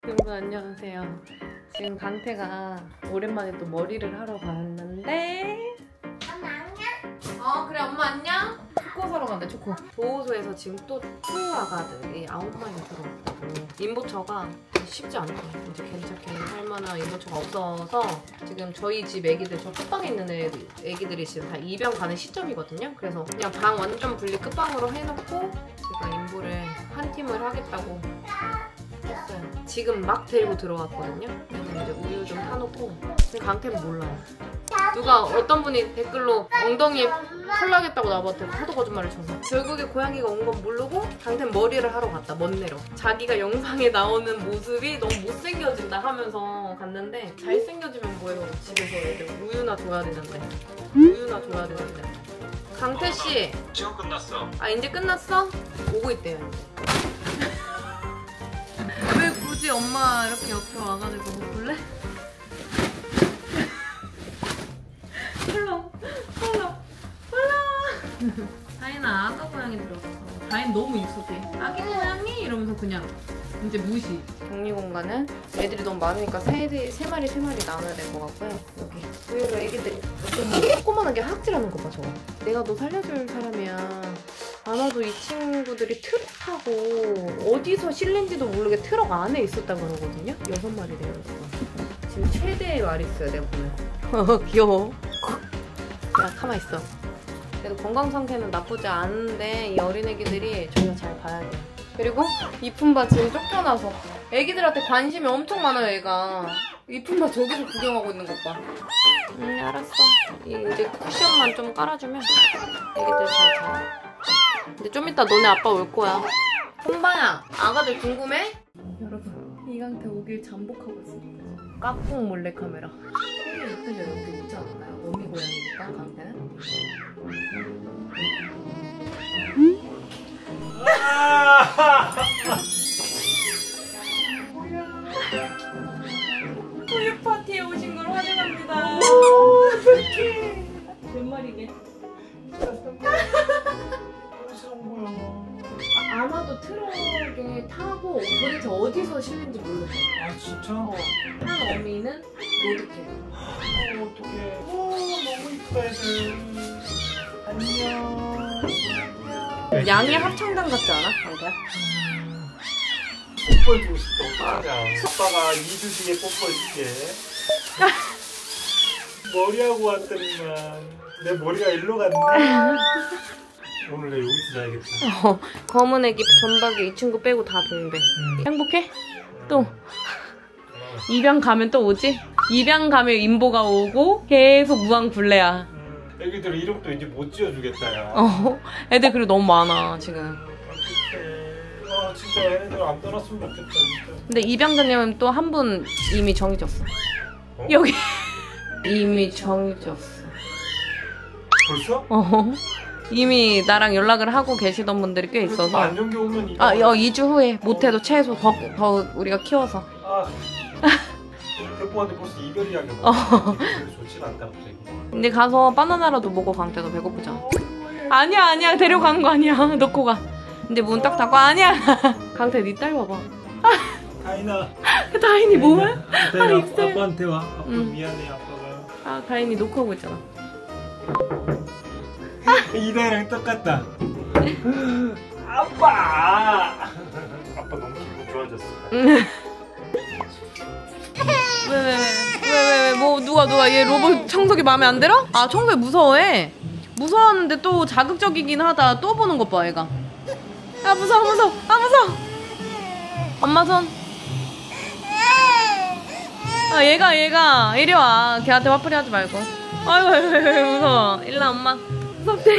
여러분 안녕하세요. 지금 강태가 오랜만에 또 머리를 하러 갔는데 엄마 안녕? 그래 엄마 안녕? 초코 사러 간대. 초코. 보호소에서 지금 또 투아가들이 9마리 들어왔거든. 임보처가 쉽지 않대. 이제 괜찮게 할 만한 임보처가 없어서 지금 저희 집 애기들, 저 끝방에 있는 애기들이 지금 다 입양 가는 시점이거든요. 그래서 그냥 방 완전 분리 끝방으로 해놓고 제가 임보를 한 팀을 하겠다고 했어요. 지금 막 데리고 들어왔거든요. 그래서 이제 우유 좀 타놓고. 근데 강태는 몰라요. 누가 어떤 분이 댓글로 엉덩이에 털나겠다고 나한테 하도 거짓말을 쳐서 결국에 고양이가 온 건 모르고 강태는 머리를 하러 갔다. 먼내로 자기가 영상에 나오는 모습이 너무 못생겨진다 하면서 갔는데 잘생겨지면 뭐예요. 집에서 애들 우유나 줘야 되는데 우유나 줘야 되는데. 강태씨 시간 끝났어. 아 이제 끝났어? 오고 있대요 이제. 왜 굳이 엄마 이렇게 옆에 와가지고 볼래? 헐렁 다인아 아까 고양이 들었어. 다인 너무 익숙해. 아기 고양이 이러면서 그냥 이제 무시. 격리 공간은 애들이 너무 많으니까 세 마리 나눠야 될 것 같고요. 여기 의외로 애기들이 조그만하게 학질하는 거 봐 저거. 내가 너 살려줄 사람이야. 아마도 이 친구들이 트럭하고 어디서 실린지도 모르게 트럭 안에 있었다고 그러거든요. 6마리 되었어. 지금 최대의 마리수야 내가 보면. 귀여워. 야 가만히 있어. 그래도 건강 상태는 나쁘지 않은데 이 어린애기들이 저희가 잘 봐야 돼요. 그리고 이쁜바 지금 쫓겨나서 애기들한테 관심이 엄청 많아요 얘가. 이쁜바 저기서 구경하고 있는 것 봐. 알았어. 이제 쿠션만 좀 깔아주면 애기들 잘 자요. 근데 좀 이따 너네 아빠 올 거야. 홍바야 아가들 궁금해? 여러분 이강태 오길 잠복하고 있습니다. 깍꿍 몰래카메라. 예쁘죠? 여기 있지 않나요? 어미 고양이니까 강태는. 우유 파티에 오신 걸 환영합니다. 어떡해. 몇 마리게? 아마도 트럭에 타고 도대체 어디서 실린지 모르겠어. 아 진짜? 한 어미는 로드캣. 어떡해. 너무 이쁘다 애들. 안녕. 양의 합창단 같지 않아? 강태야? 뽀뽀해주고 싶다. 어떡하냐. 오빠가 2주 뒤에 뽀뽀해줄게. 머리하고 왔더니만 내 머리가 일로 갔네. 오늘 내 여기서 자야겠다. 검은 애기 전박에 이 친구 빼고 다 동배. 행복해? 또 입양 가면 또 오지? 입양 가면 인보가 오고 계속 무한굴레야. 애기들 이름도 이제 못 지어주겠다 야. 애들 그리고 너무 많아 지금. 아 진짜 얘네들 안 떠났으면 좋겠다 진짜. 근데 입양자님은 또 한 분 이미 정해졌어. 어? 여기 이미 정해졌어. 벌써? 이미 나랑 연락을 하고 계시던 분들이 꽤 있어서. 안정기 오면 이거. 2주 후에 못해도 최소 더 우리가 키워서. 대포한테 벌써 이별 이야기 좋진 않다 갑자기. 근데 가서 바나나라도 먹어. 강태도 배고프잖아. 아니야 데려간 거 아니야. 놓고 가. 근데 문 딱 닫고 아니야. 강태 네 딸 봐봐. 다인아. 다인이 뭐야? 익살. 아빠한테 와. 아빠 미안해 아빠가. 다인이 놓고 오고 있잖아. 이다이랑 똑같다. 아빠. 아빠 너무 기분 좋아졌어. 왜 뭐 누가 얘 로봇 청소기 마음에 안 들어? 아 청소기 무서워해. 무서웠는데 또 자극적이긴 하다. 또 보는 것 봐 얘가. 아 무서워. 엄마 손. 아 얘가 이리 와. 걔한테 화풀이 하지 말고. 아이고 무서워. 일로 엄마. 무섭대.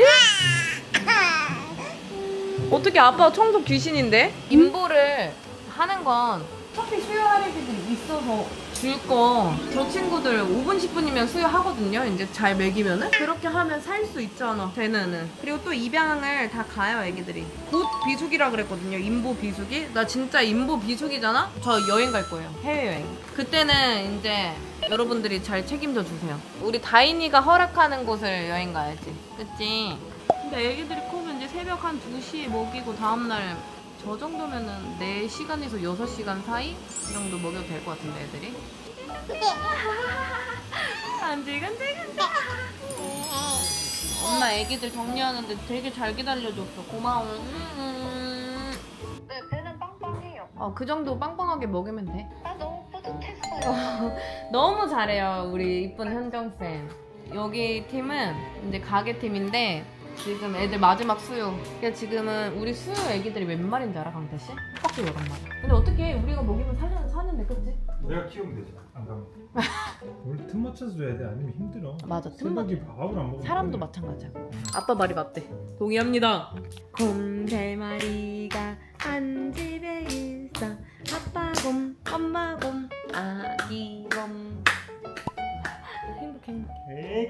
어떻게 아빠 청소 귀신인데? 인보를 하는 건 커피 수요할 애들이 있어서 줄 거 저 친구들 5분 10분이면 수요하거든요. 이제 잘 먹이면은 그렇게 하면 살 수 있잖아 쟤네는. 그리고 또 입양을 다 가요 애기들이. 곧 비수기라 그랬거든요. 인보 비수기. 나 진짜 인보 비수기잖아. 저 여행 갈 거예요. 해외여행. 그때는 이제 여러분들이 잘 책임져 주세요. 우리 다인이가 허락하는 곳을 여행 가야지. 그치? 근데 애기들이 커서 이제 새벽 한 2시에 먹이고 다음날 저 정도면은 4시간에서 6시간 사이 이 정도 먹여도 될 것 같은데 애들이. 간질간질간질. 엄마 애기들 정리하는데 되게 잘 기다려줬어. 고마워. 네, 배는 빵빵해요. 그 정도 빵빵하게 먹으면 돼. 나 너무 뿌듯했어요. 너무 잘해요 우리 이쁜 현정쌤. 여기 팀은 이제 가게팀인데 지금 애들 마지막 수유. 그러니까 지금은 우리 수유 애기들이 몇 마리인 줄 알아 강태씨? 빡 8마리. 근데 어떻게 우리가 먹이면 사는데 그치? 내가 키우면 되지. 안 가면. 우리 틈 맞춰서 줘야 돼. 아니면 힘들어. 맞아, 틈 새벽에 밥을 안 먹으면 사람도 그래. 마찬가지야. 아빠 말이 맞대. 동의합니다. 곰 3마리가 한 집에 있어. 아빠 곰, 엄마 곰, 아기 곰. 행복해. 에이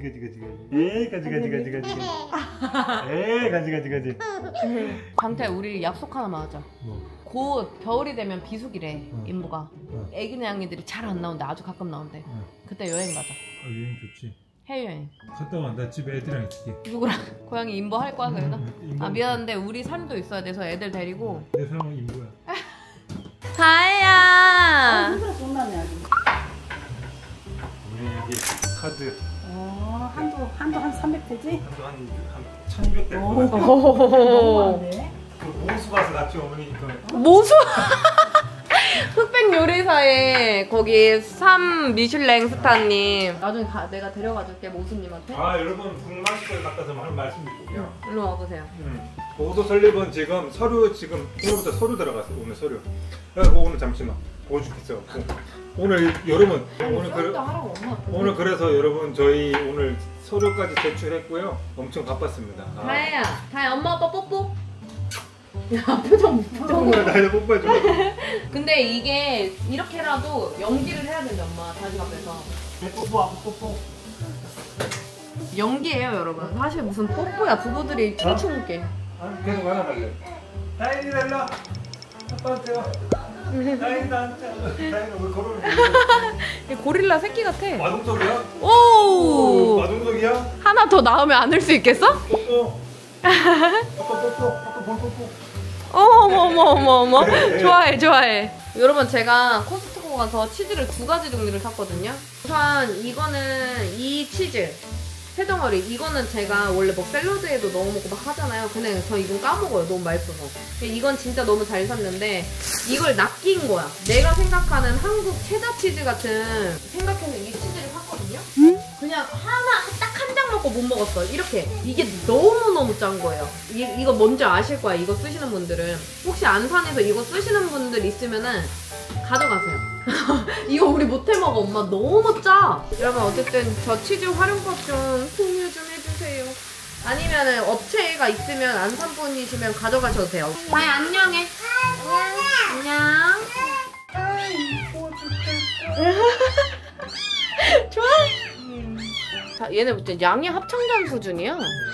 가지. 에이 가지. 강태 우리 약속 하나만 하자. 뭐? 곧 겨울이 되면 비수기래 인부가. 어. 애기 내양이들이 잘 안 나온대. 아주 가끔 나온대. 그때 여행 가자. 여행 좋지. 해외여행. 갔다 와. 나 집에 애들이랑 있을게. 누구랑? 고양이 인부 할 거야 그래서? 인부. 아 미안한데 우리 삶도 있어야 돼서 애들 데리고. 내 사랑은 인부야. 다혜야. 힘들어 존나네 아주. 우리 여기 카드 한도 한 300 되지? 한 1,200 될 오. 거야. 너무 안 돼. 그 모수 가서 같이 어머니 그 모수 흑백 요리사에 거기 3 미슐랭 스타님 나중에 내가 데려가 줄게 모수님한테. 여러분 북마시걸 갖다 좀 한 말씀 드릴게요. 일로 와보세요. 보도 설립은 지금 서류 지금 오늘부터 서류 들어갔어요. 오늘 서류. 그래서 오늘 잠시만 보여주겠어요. 오늘 여러분 오늘 그래서 여러분 저희 오늘 서류까지 제출했고요. 엄청 바빴습니다. 다혜야 엄마 아빠 뽀뽀. 야 표정 나이도 뽀뽀해줘. 근데 이게 이렇게라도 연기를 해야 된다 엄마 다시 앞에서. 뽀뽀. 연기예요 여러분. 사실 무슨 뽀뽀야 부부들이 춤추는 게. 계속 안아달래. 다인이 달라. 아빠한테 와. 다인이 나한테. 다인이 왜 걸어오는 고릴라 새끼 같아. 마동석이야? 오 마동석이야? 하나 더 나오면 안을 수 있겠어? 뽀뽀. 아빠 볼 뽀뽀. 어머 좋아해. 여러분 제가 코스트코 가서 치즈를 2가지 종류를 샀거든요. 우선 이거는 이 치즈 세 덩어리. 이거는 제가 원래 뭐 샐러드에도 넣어 먹고 막 하잖아요. 근데 저 이건 까먹어요. 너무 맛있어서. 이건 진짜 너무 잘 샀는데 이걸 낚인 거야. 내가 생각하는 한국 체다 치즈 같은 생각해서 이 치즈를 샀거든요. 그냥 딱 한 장 먹고 못 먹었어. 이렇게 이게 너무너무 짠 거예요. 이거 뭔지 아실 거야. 이거 쓰시는 분들은. 혹시 안산에서 이거 쓰시는 분들 있으면은 가져가세요. 이거 우리 못해 먹어. 엄마 너무 짜. 여러분 어쨌든 저 치즈 활용법 좀 공유 좀 해주세요. 아니면은 업체가 있으면 안산 분이시면 가져가셔도 돼요. 다이 안녕해. 안녕. 좋아. 자, 얘네 진짜 양이 합창단 수준이야.